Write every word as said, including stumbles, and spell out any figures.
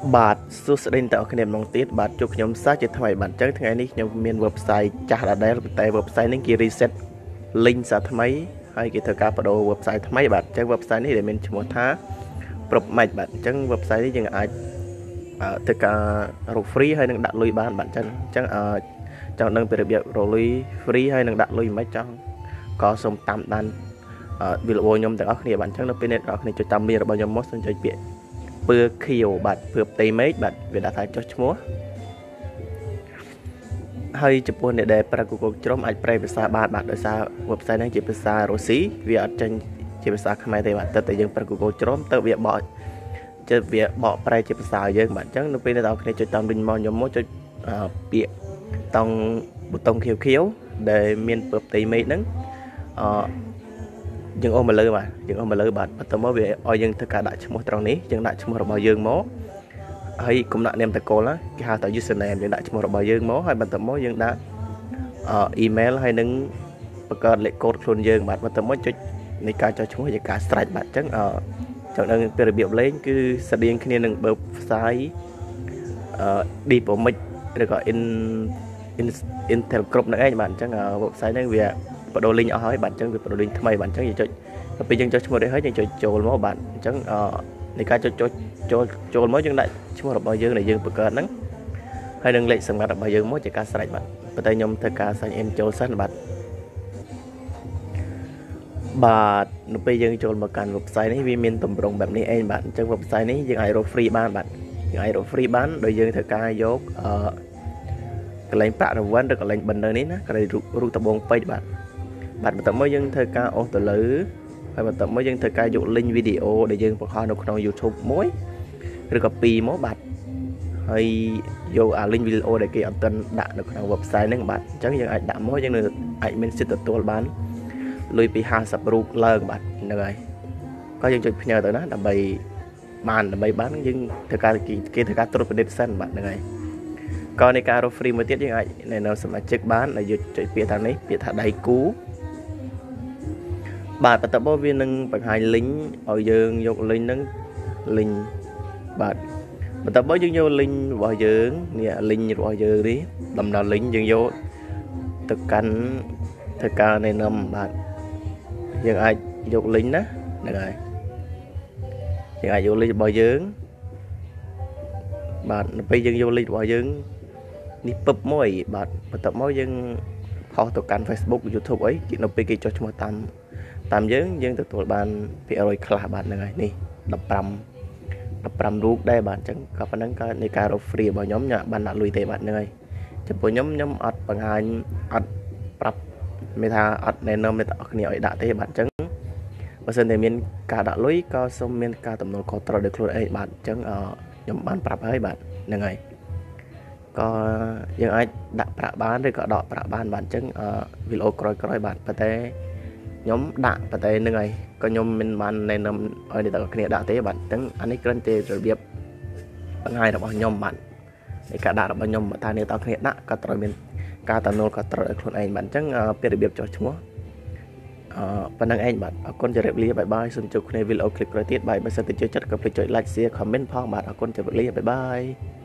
បាទសួស្តីអ្នកគ្នាម្ដងទៀតបាទជួបខ្ញុំសាជាថ្មីបាទអញ្ចឹងថ្ងៃនេះខ្ញុំមាន website ចាស់ដដែលតែ website នេះគេ reset link សាថ្មីហើយគេធ្វើការបដូរ website ថ្មីបាទអញ្ចឹង website នេះដែលមានឈ្មោះថា PropMatch បាទអញ្ចឹង website នេះយើងអាចធ្វើការរក free ហើយនឹងដាក់លុយបានបាទអញ្ចឹងអញ្ចឹងចង់ដឹងពីរបៀបរកលុយ free ហើយនឹងដាក់លុយមិនចង់ក៏សូមតាមដានវីដេអូខ្ញុំទាំងអស់គ្នាបាទអញ្ចឹងនៅពេលនេះអ្នកនរគ្នាជួយតាមលីរបស់ខ្ញុំមកសិនចុចពាក្យពើខៀវបាទពើផ្ទៃមេឃបាទវាដាក់ថាចុះឈ្មោះហើយចំពោះអ្នកដែលប្រើ Google Chrome អាចប្រែភាសាបានបាទដោយសារ website ហ្នឹងជាភាសារុស្ស៊ីវាអត់ចេញជាភាសាខ្មែរទេបាទតែតែយើងប្រើ Google Chrome ទៅវាបកចេះវាបកប្រែជាភាសាយើងបាទអញ្ចឹងនៅពេលអ្នកនរគ្នាចុចតាម link មកខ្ញុំមកចុចពាក្យតង់ប៊ូតុងខៀវខៀវដែលមានពើផ្ទៃមេឃហ្នឹងអឺយើងអស់មកលើបាទយើងអស់មកលើបាទបន្ទាប់មកវាឲ្យយើងធ្វើការដាក់ឈ្មោះត្រង់នេះយើងដាក់ឈ្មោះរបស់យើងមកហើយគុំដាក់នាមតកូលគេហៅថា username យើងដាក់ឈ្មោះរបស់យើងមកហើយបន្ទាប់មកយើងដាក់អឺ email ហើយនឹងបង្កើតលេខកូដខ្លួនយើងបាទបន្ទាប់មកចុចនៃការចុះឈ្មោះជាការស្រេចបាទអញ្ចឹងអឺចង់ដឹងពីរបៀបលេងគឺស្តៀងគ្នានឹងបើផ្សាយអឺ Dipomix ឬក៏ in Intel Group ហ្នឹងឯងបាទអញ្ចឹង website ហ្នឹងវាបដូរ link អស់ហើយបាទអញ្ចឹងវាបដូរ link ថ្មីបាទអញ្ចឹងយើងចុចទៅពេលយើងចុចឈ្មោះនេះហើយយើងចុចចូលមកបាទអញ្ចឹងអឺនៃការចុចចុចចូលចូលមកយើងដាក់ឈ្មោះរបស់យើងដែលយើងបង្កើតហ្នឹងហើយនឹងលេខសម្ងាត់របស់យើងមកជាការស្រេចបាទប៉ុន្តែខ្ញុំធ្វើការ sign in ចូលសិនបាទបាទនៅពេលយើងចូលមកកាន់ website នេះវាមានតម្រងបែបនេះឯងបាទអញ្ចឹង website នេះយើងអាចរក free បានបាទយើងអាចរក free បានដោយយើងធ្វើការយកអឺកន្លែងប្រាក់រង្វាន់ឬកន្លែងបណ្ឌើនេះណាកន្លែងរូបដបងពេជ្របាទបាទបន្ទាប់មកយើងធ្វើការអូសទៅលើហើយបន្ទាប់មកយើងធ្វើការយក link វីដេអូដែលយើងបង្ហោះនៅក្នុង YouTube មួយឬក៏ពីរមកបាទហើយយកអា link វីដេអូដែលគេអត់ទាន់ដាក់នៅក្នុង website ហ្នឹងបាទអញ្ចឹងយើងអាចដាក់មកយើងអាចមានសិទ្ធិទទួលបានលុយពីห้าสิบរូបឡើងបាទហ្នឹងហើយក៏យើងចុចផ្ញើទៅណាដើម្បីបានដើម្បីបានយើងធ្វើការគេធ្វើការត្រួតពិនិត្យសិនបាទហ្នឹងហើយក៏ในការរក free មួយទៀតយើងអាចណែនាំសមាជិកបានដែលយកចុចពាក្យថានេះពាក្យថាដៃគូបាទបន្ទាប់មកវានឹងបង្ហាញ link ឲ្យយើងយក link ហ្នឹង link បាទបន្ទាប់មកយើងយក link របស់យើងនេះ link របស់យើងនេះដំណើរ link យើងយកទៅកាន់ធ្វើការណែនាំបាទយើងអាចយក link ណាហ្នឹងហើយយើងអាចយក link របស់យើងបាទនៅពេលយើងយក link របស់យើងនេះពឹបមួយបាទបន្ទាប់មកយើងផុសទៅកាន់ Facebook YouTube អីគេនៅពេលគេចុះឈ្មោះតាមតាមយើងយើងទទួលបានភាគរយខ្លះបាទហ្នឹងហើយនេះ15រូបដែរបាទអញ្ចឹងក៏ប៉ុណ្ណឹងក៏នៃការរក free របស់ខ្ញុំញ៉ាំបានដាក់លុយទេបាទហ្នឹងហើយចំពោះខ្ញុំខ្ញុំអត់បង្ហាញអត់ប្រាប់មានថាអត់ណែនាំអ្នកទាំងអស់គ្នាឲ្យដាក់ទេបាទអញ្ចឹងបើសិនតែមានការដាក់លុយក៏សូមមានការទំនួលខុសត្រូវដោយខ្លួនឯងបាទអញ្ចឹងខ្ញុំបានប្រាប់ហើយបាទហ្នឹងហើយក៏យើងអាចដាក់ប្រាក់បានឬក៏ដកប្រាក់បានបាទអញ្ចឹងវីដេអូក្រោយៗបាទប៉ុន្តែខ្ញុំដាក់ប៉ុន្តែហ្នឹងហើយក៏ខ្ញុំមិនបានណែនាំឲ្យអ្នកទាំងគ្នាដាក់ទេបាទអញ្ចឹងអានេះគ្រាន់តែរបៀបបង្ហាញរបស់ខ្ញុំបាទនៃការដាក់របស់ខ្ញុំថាអ្នកទាំងគ្នាដាក់ក៏ត្រូវមានការតំណុលក៏ត្រូវឲ្យខ្លួនឯងបាទអញ្ចឹងពីរបៀបចុះឈ្មោះអឺប៉ុណ្្នឹងឯងបាទអរគុណជម្រាបលាបាយបាយសូមជួបគ្នាវីដេអូคลิปក្រោយទៀតបាយបើសិនតែចូលចិត្តក៏ភ្លេចចុច like share comment ផងបាទអរគុណជម្រាបលាបាយបាយ